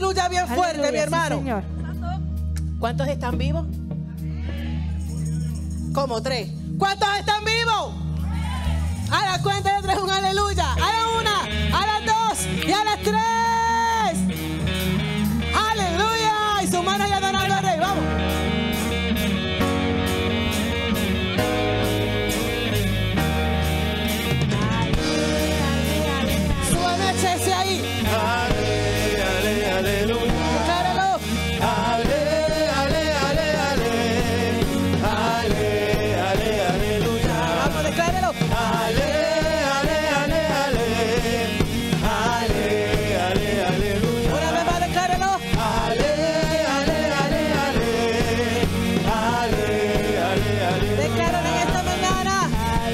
aleluya bien fuerte, Aleluya, mi hermano. sí, Señor. ¿Cuántos están vivos? Como 3. ¿Cuántos están vivos? A la cuenta de 3, un aleluya. A la 1, a las 2 y a las 3. Aleluya. Y su mano ya adorando al Rey. Vamos. Súbeme, échese ahí. Aleluya. Decláralo. Vamos, decláralo. Una vez más, decláralo. Decláralo en esta mañana.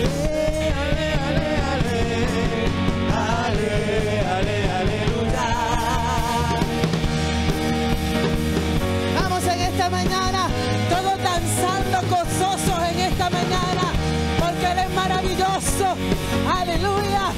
Vamos en esta mañana, todos danzando gozosos en esta mañana, porque Él es maravilloso. Aleluya.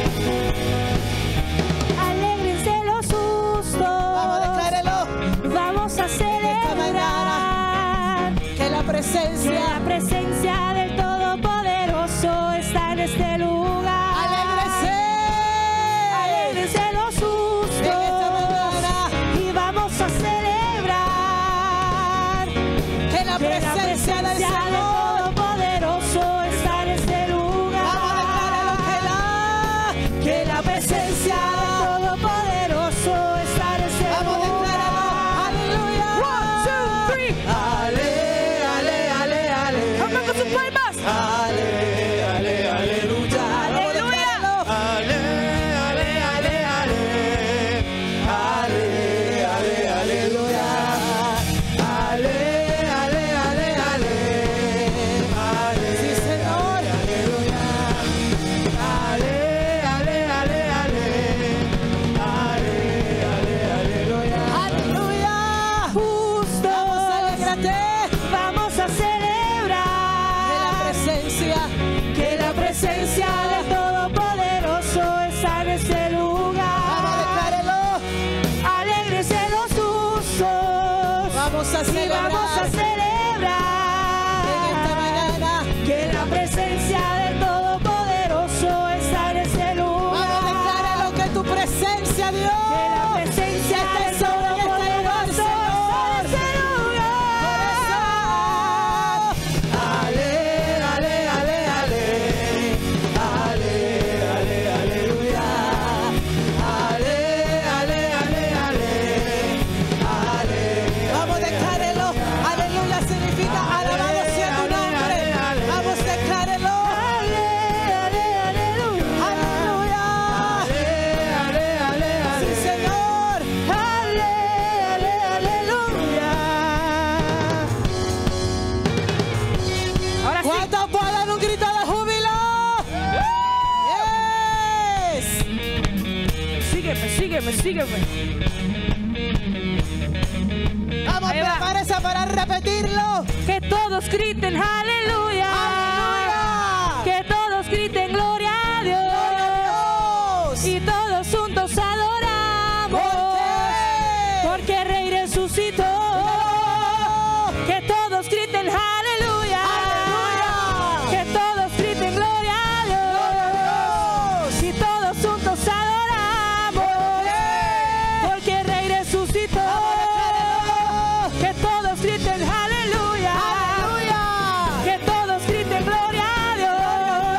Alégrense los justos. Vamos, declárelo. Vamos a celebrar Que la presencia. del Todopoderoso está en este lugar. Alégrese. Alégrense los justos. En esta mañana. Y vamos a celebrar Que la presencia del Señor. Todopoderoso está en este lugar. Vamos, decláralo. Que la presencia del Todopoderoso está en este Vamos, lugar. decláralo. Aleluya. 1, 2, 3. Vamos con sus palmas. Aleluya. Vamos, decláralo. Sí, Señor. Aleluya. Justos. Vamos, alégrate. Vamos a celebrar Que la presencia. que la presencia del Todopoderoso está en este lugar. Vamos, declárelo. Alégrense los justos. Vamos a Y celebrar. vamos a celebrar En esta mañana. que la presencia del Todopoderoso está en este lugar. Vamos, decláralo. Que tu presencia, Dios. Que la presencia esté del sobre este lugar, Todopoderoso Señor. está en este lugar. Vamos, declárelo. Aleluya significa alabado sea tu nombre. Vamos, declárelo. Aleluya. Sí, Señor. Ahora sí. ¿Cuántos pueden dar un grito de júbilo? Yes. Sígueme. Vamos, Ahí va. prepárese para repetirlo. Que todos griten aleluya. Aleluya. Que todos griten gloria a Dios. Gloria a Dios. Y todos juntos adoramos. ¿Por qué? Porque el Rey resucitó. Que todos griten aleluya. Aleluya. Que todos griten gloria a Dios. Y todos juntos adoramos. Porque el Rey resucitó. Que todos griten aleluya. Aleluya. Que todos griten gloria a Dios.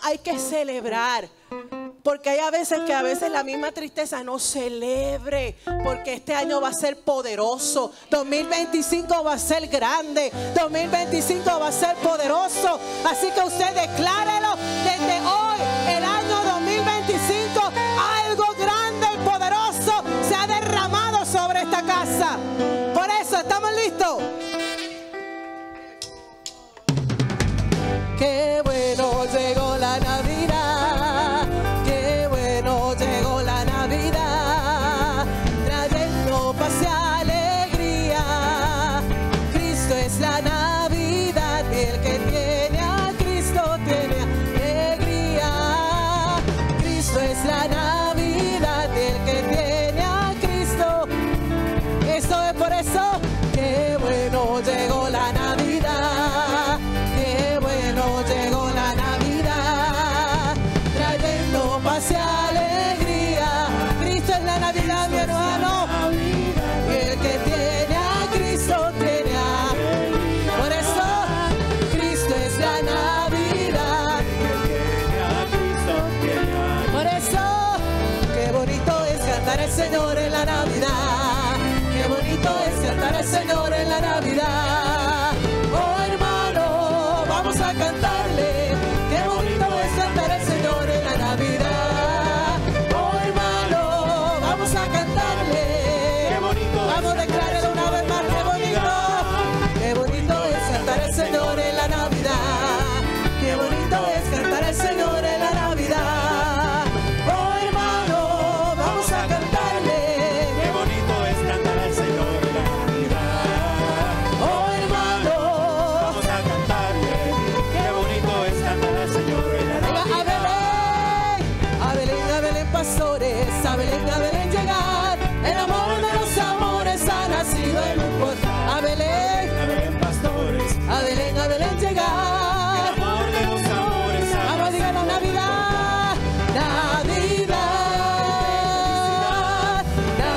hay que celebrar. Porque hay a veces la misma tristeza no celebre, porque este año va a ser poderoso. 2025 va a ser grande. 2025 va a ser poderoso. Así que usted declárelo desde hoy, el año 2025, algo grande y poderoso se ha derramado sobre esta casa. Por eso, ¿estamos listos? Qué bueno llegó la Navidad. Qué bueno llegó la Navidad, trayendo paz y alegría. Cristo es la Navidad y el que tiene a Cristo tiene alegría. Cristo es la Navidad y el que tiene a Cristo. Eso es por eso. Qué bueno llegó la Navidad. Qué bueno llegó la Navidad, trayendo paz y alegría. Cristo es la Navidad, mi hermano. Y el que tiene a Cristo tiene a. Por eso, Cristo es la Navidad. Por eso, qué bonito es cantar al Señor en la Navidad. Qué bonito es cantar al Señor en la Navidad. Oh, hermano, vamos a cantarle. Qué bonito es cantar al Señor en la Navidad. Oh, hermano, vamos a cantarle. Qué bonito es. Vamos a declararlo una vez más. Qué bonito. Qué bonito es cantar al Señor en la Navidad. Qué bonito es cantar al Señor en la Navidad. Oh, hermano, vamos a cantarle. Qué bonito es cantar al Señor en la Navidad. Oh, hermano. Vamos a cantarle. Qué bonito es cantar al Señor en la Venga, Navidad. a Belén, pastores, a Belén llegar. El amor de los amores ha nacido en un portal. A Belén Pastores. llegar. El amor de los amores ha Vamos a nacido. digan Navidad, Navidad,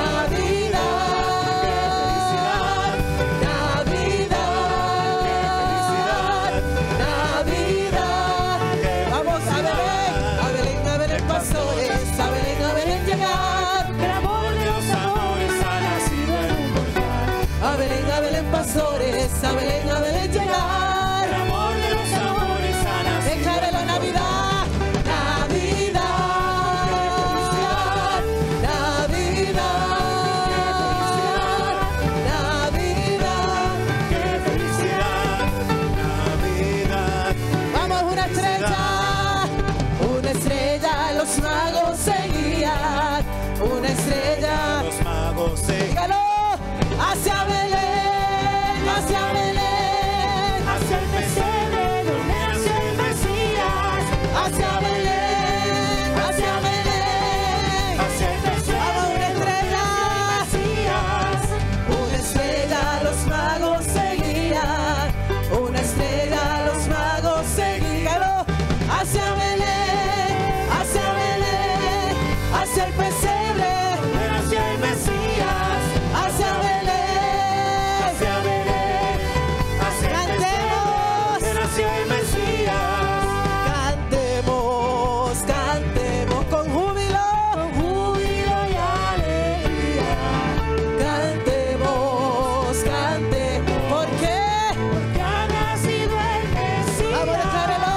Navidad, Navidad. Vamos a Belén, pastores, a Belén llegar. El amor de los amores ha nacido en un portal. A Belén, pastores, a Belén llegar. El amor de los amores ha nacido. Declare la Navidad, Navidad, Navidad, Qué felicidad. Navidad. Vamos, una estrella, los magos seguían, una estrella, Los magos se dígalo, hacia Belén, hacia Belén, hacia el pesebre donde nació el Mesías. hacia Belén, hacia Belén. Hacia el pesebre Vamos, una estrella, Mesías. una estrella, los magos seguían, una estrella, los magos seguían, hacia Belén, hacia el pesebre, Donde nació el Mesías. hacia Belén. Hacia Belén. Hacia el Cantemos. pesebre donde nació el Mesías. Cantemos, cantemos con júbilo, Y alegría. cantemos, ¿por qué? Que ha nacido el Mesías. Vamos a declararlo.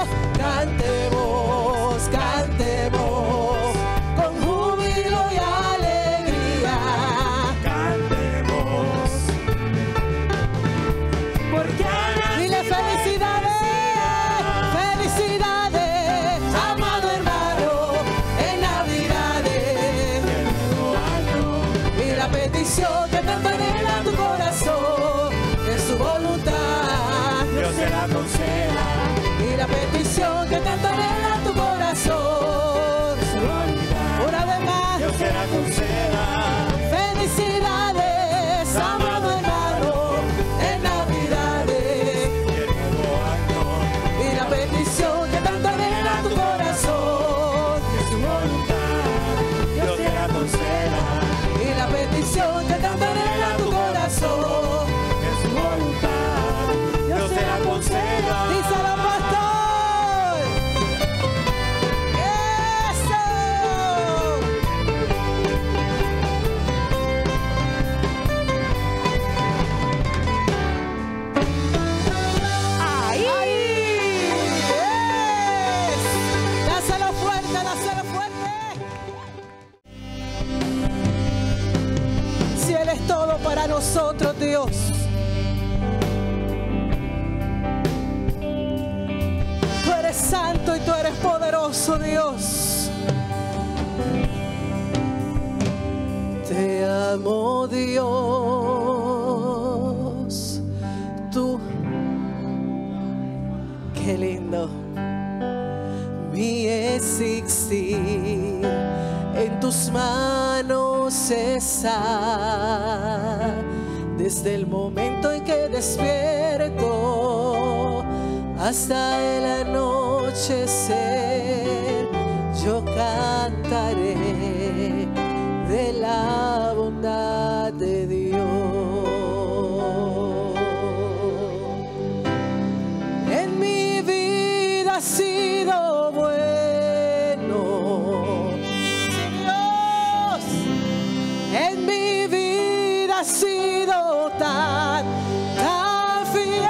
Cantemos con júbilo y alegría. Cantemos. Porque ha nacido Dile el felicidades, amado hermano, en Navidades. Y la petición que tanto anhela tu corazón es su voluntad. Dios se la conceda. Y la petición que tanto anhela tu corazón es su voluntad. Una vez más, Dios se la conceda. felicidades, amado hermano, en Navidades. Y el nuevo año. Y la petición que tanto anhela tu corazón Que su voluntad Dios te la conceda. y la petición que tanto anhela tu corazón todo para nosotros, Dios. Tú eres santo y tú eres poderoso, Dios. Te amo, Dios. Tú, qué lindo. Mi existir en tus manos está. Desde el momento en que despierto hasta el anochecer, yo cantaré de la bondad de Dios. En mi vida ha sido bueno, Dios. En mi vida ha sido tan fiel.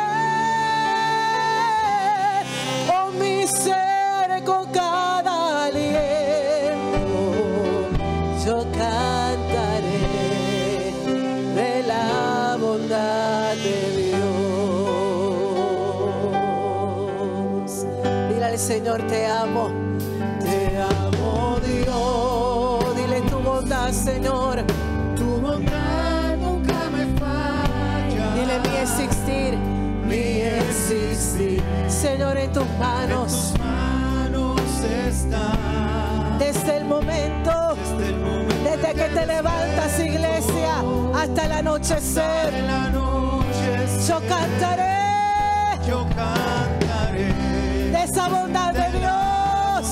Oh, mi ser con cada aliento, yo cantaré de la bondad de Dios. Dile al Señor, te amo, Dios. Dile tu bondad, Señor. Tu bondad nunca me falla. Dile mi existir, Señor, en tus manos. En tus manos está. Desde el momento, desde que te levantas, iglesia, hasta el anochecer, yo cantaré de esa bondad de Dios.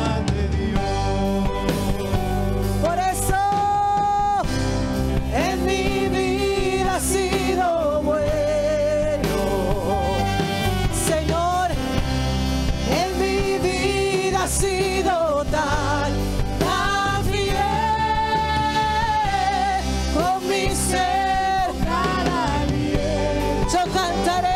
Por eso en mi vida ha sido bueno, Señor. En mi vida ha sido tan fiel. Con mi ser yo cantaré.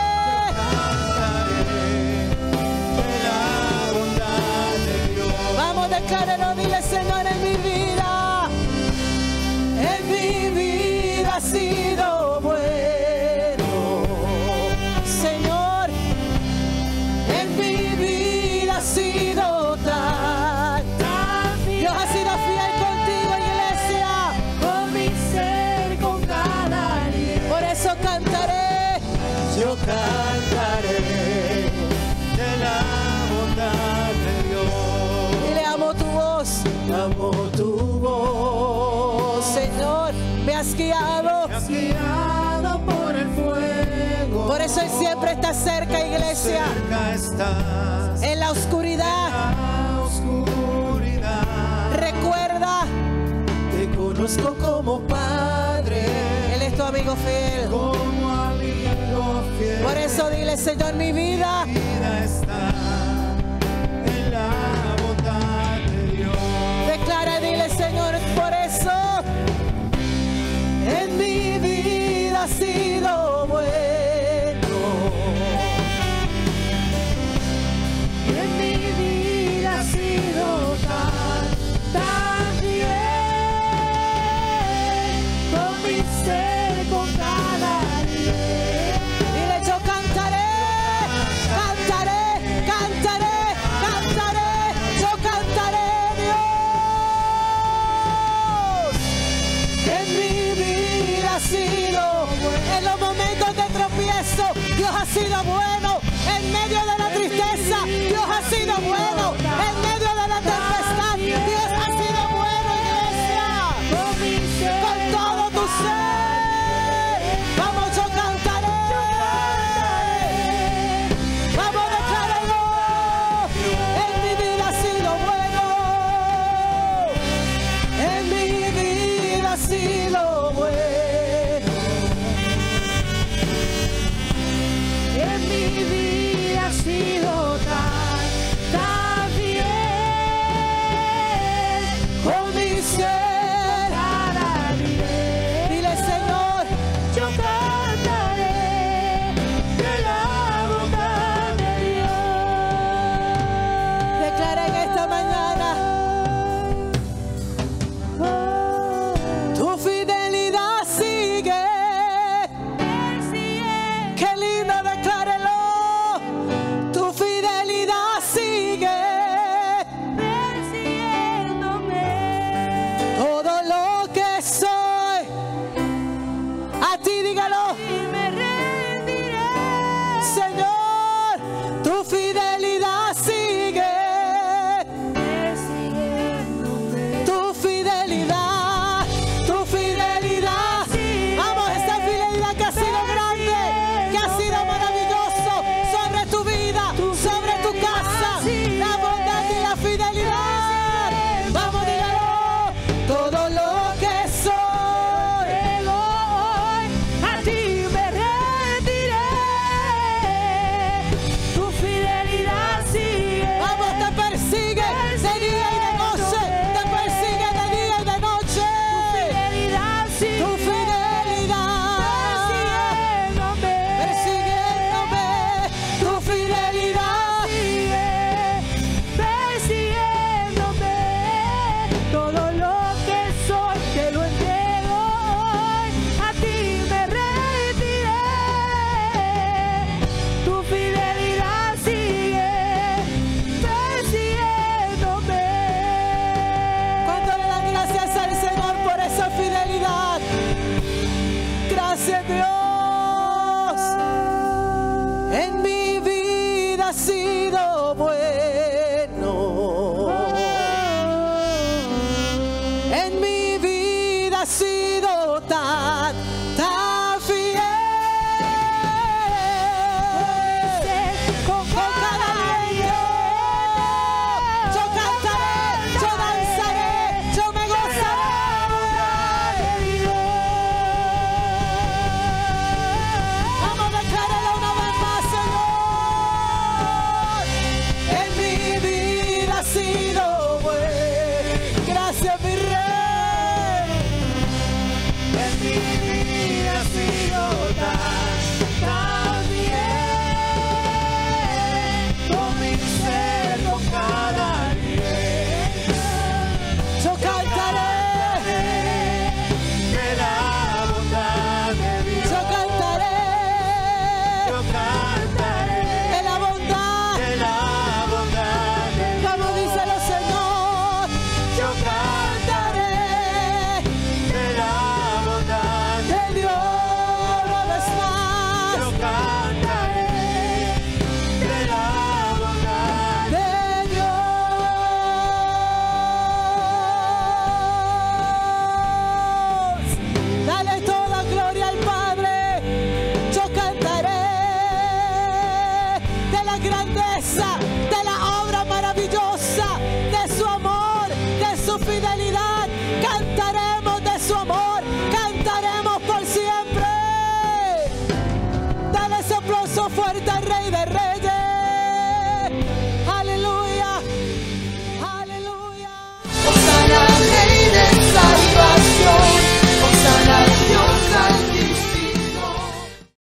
Vamos, decláralo, dile, Señor, en mi vida ha sido bueno, Señor. En mi vida ha sido tan Dios ha sido fiel contigo, iglesia. Con mi ser, con cada día. Por eso cantaré, yo cantaré de la bondad de Dios. y le amo tu voz, amo tu voz, Señor. Me has guiado, Me has guiado por el fuego. por eso Él siempre está cerca, iglesia. Cerca estás. En la oscuridad, La oscuridad. recuerda, te conozco como Padre. Él es tu amigo fiel. Como amigo fiel. Por eso dile, Señor, mi vida Mi vida está en la bondad de Dios. declara, dile, Señor, por eso en mi vida ha sido bueno. En mi vida ha sido tan fiel. Con mi ser, con cada día. Dile, yo cantaré, cantaré, cantaré, cantaré, yo cantaré, Dios. En mi vida ha sido, en los momentos de tropiezo, Dios ha sido bueno. En medio de la tristeza, Dios ha sido bueno. En medio de la tempestad, Dios ha sido bueno, iglesia. Con mi ser, Con todo tu ser, vamos, yo cantaré. Vamos, decláralo. En mi vida ha sido bueno. En mi vida ha sido bueno. en mi vida ha sido tan fiel. Con mi ser, Cada día. dile, Señor, Yo cantaré de la bondad de Dios. declara en esta mañana tu fidelidad ha sido vida ha sido tan bien, con mi ser, con cada día. Yo cantaré De la bondad de Dios. yo cantaré Yo cantaré de la bondad. de la bondad de Dios. Como dice el Señor, Yo cantaré de la bondad de de Dios una vez más, Yo cantaré de la bondad de Dios. Dale toda gloria al Padre. Yo cantaré de la grandeza, de la obra maravillosa, de su amor, de su fidelidad. Cantaremos de su amor, cantaremos por siempre. Dale ese aplauso fuerte al Rey de